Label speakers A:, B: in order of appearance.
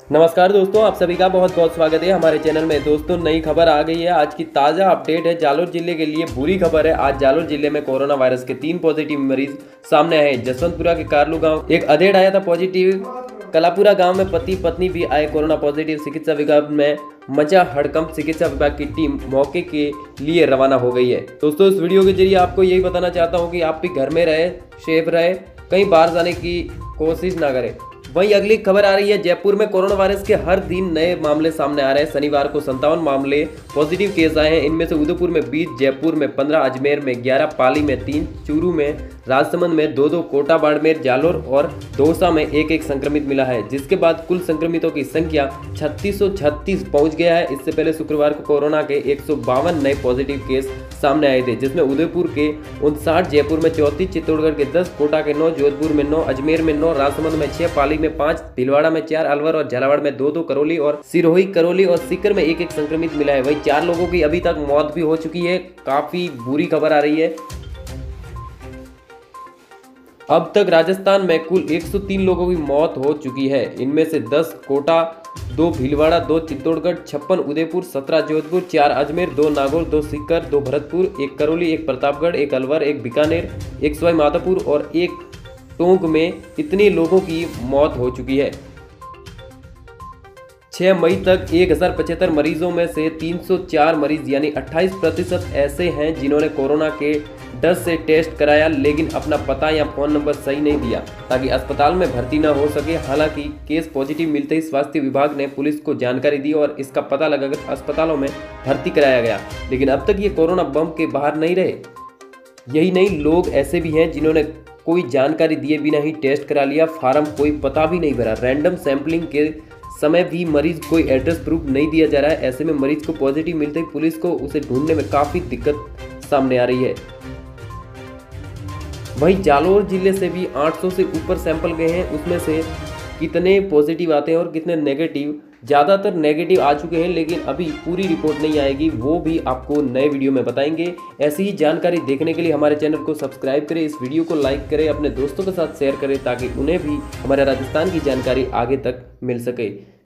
A: नमस्कार दोस्तों, आप सभी का बहुत बहुत स्वागत है हमारे चैनल में। दोस्तों, नई खबर आ गई है। आज की ताज़ा अपडेट है। जालोर जिले के लिए बुरी खबर है। आज जालोर जिले में कोरोना वायरस के 3 पॉजिटिव मरीज सामने आए। जसवंतपुरा के कारलू गांव एक अधेड़ आया था पॉजिटिव। कलापुरा गांव में पति पत्नी भी आए कोरोना पॉजिटिव। चिकित्सा विभाग में मचा हड़कंप। चिकित्सा विभाग की टीम मौके के लिए रवाना हो गई है। दोस्तों, इस वीडियो के जरिए आपको यही बताना चाहता हूँ कि आप भी घर में रहे, सेफ रहे, कहीं बाहर जाने की कोशिश ना करें। वहीं अगली खबर आ रही है। जयपुर में कोरोना वायरस के हर दिन नए मामले सामने आ रहे हैं। शनिवार को 57 मामले पॉजिटिव केस आए हैं। इनमें से उदयपुर में 20, जयपुर में 15, अजमेर में 11, पाली में 3, चूरू में, राजसमंद में 2, कोटा बाड़मेर, जालोर और दौसा में 1 संक्रमित मिला है, जिसके बाद कुल संक्रमितों की संख्या 3636 पहुंच गया है। इससे पहले शुक्रवार को कोरोना के 152 नए पॉजिटिव केस सामने आए थे, जिसमें उदयपुर के 59, जयपुर में 34, चित्तौड़गढ़ के 10, कोटा के 9, जोधपुर में 9, अजमेर में 9, राजसमंद में 6, पाली में 5, भीलवाड़ा में 4, अलवर और झालावाड़ में 2, करौली और सिरोही, करौली और सीकर में 1 संक्रमित मिला है। वहीं 4 लोगों की अभी तक मौत भी हो चुकी है। काफी बुरी खबर आ रही है। अब तक राजस्थान में कुल 103 लोगों की मौत हो चुकी है। इनमें से 10 कोटा, 2 भीलवाड़ा, 2 चित्तौड़गढ़, 56 उदयपुर, 17 जोधपुर, 4 अजमेर, 2 नागौर, 2 सीकर, 2 भरतपुर, 1 करौली, 1 प्रतापगढ़, 1 अलवर, 1 बीकानेर, 1 सवाई माधोपुर और 1 टोंक में इतने लोगों की मौत हो चुकी है। 6 मई तक 1075 मरीजों में से 304 मरीज यानी 28% ऐसे हैं जिन्होंने कोरोना के डर से टेस्ट कराया, लेकिन अपना पता या फोन नंबर सही नहीं दिया ताकि अस्पताल में भर्ती न हो सके। हालांकि केस पॉजिटिव मिलते ही स्वास्थ्य विभाग ने पुलिस को जानकारी दी और इसका पता लगाकर अस्पतालों में भर्ती कराया गया, लेकिन अब तक ये कोरोना बम के बाहर नहीं रहे। यही नहीं, लोग ऐसे भी हैं जिन्होंने कोई जानकारी दिए बिना ही टेस्ट करा लिया, फार्म कोई पता भी नहीं भरा। रैंडम सैंपलिंग के समय भी मरीज कोई एड्रेस प्रूफ नहीं दिया जा रहा है। ऐसे में मरीज को पॉजिटिव मिलते ही पुलिस को उसे ढूंढने में काफ़ी दिक्कत सामने आ रही है। वहीं जालोर जिले से भी 800 से ऊपर सैंपल गए हैं। उसमें से कितने पॉजिटिव आते हैं और कितने नेगेटिव, ज़्यादातर नेगेटिव आ चुके हैं, लेकिन अभी पूरी रिपोर्ट नहीं आएगी, वो भी आपको नए वीडियो में बताएंगे। ऐसी ही जानकारी देखने के लिए हमारे चैनल को सब्सक्राइब करें, इस वीडियो को लाइक करें, अपने दोस्तों के साथ शेयर करें ताकि उन्हें भी हमारे राजस्थान की जानकारी आगे तक मिल सके।